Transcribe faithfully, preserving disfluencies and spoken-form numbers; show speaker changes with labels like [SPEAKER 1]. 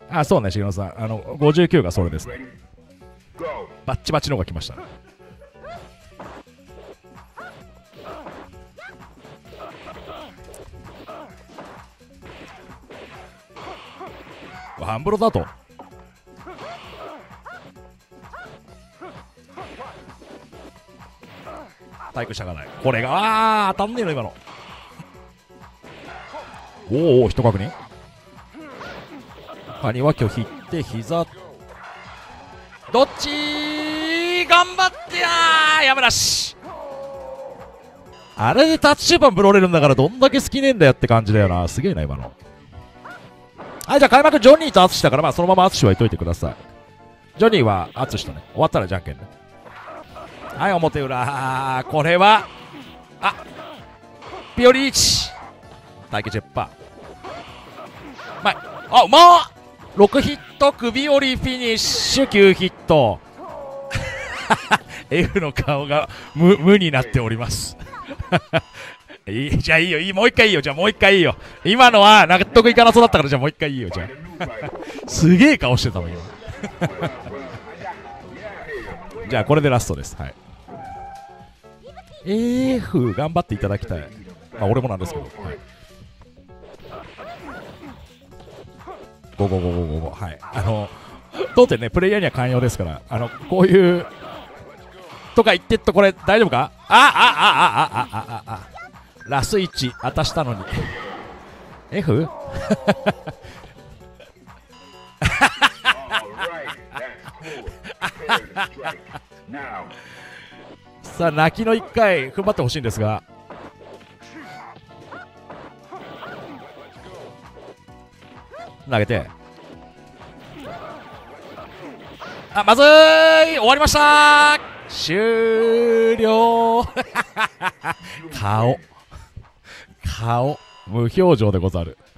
[SPEAKER 1] あ、そうね、しげのさん。あの、ごじゅうきゅうがそれですね。バッチバチのが来ましたね。ハンブロだと体育しゃがない。これが、あー、当たんねえの、今の。おーおー、一確認。カニは拒否って膝。どっちー頑張ってやーやめなし。あれでタッチシューパンブロれるんだからどんだけ好きねえんだよって感じだよな。すげえな、今の。はい、じゃあ開幕ジョニーとアツシだから、まあそのままアツシは言っといてください。ジョニーはアツシとね、終わったらじゃんけんね。はい、表裏。これは、あピオリーチ対決ジェッパー。まあ、あ、うまっろくヒット、首折りフィニッシュ、きゅうヒット。F の顔が 無, 無になっております。いいじゃあいいよ、いい、もう一回いいよ、じゃあもう一回いいよ。今のは納得いかなそうだったから、じゃあもう一回いいよ、じゃあ。すげえ顔してたもん、今。じゃあこれでラストです。はい。F 頑張っていただきたい。まあ俺もなんですけど。はい。ごごごごごごはい。あの、当店ね、プレイヤーには寛容ですから、あの、こういう、とか言ってっと、これ大丈夫か。あああああああああラスいち当たしたのに。F? さあ、泣きのいっかい踏ん張ってほしいんですが。投げて。あ、まずーい終わりましたー終了顔。顔。無表情でござる。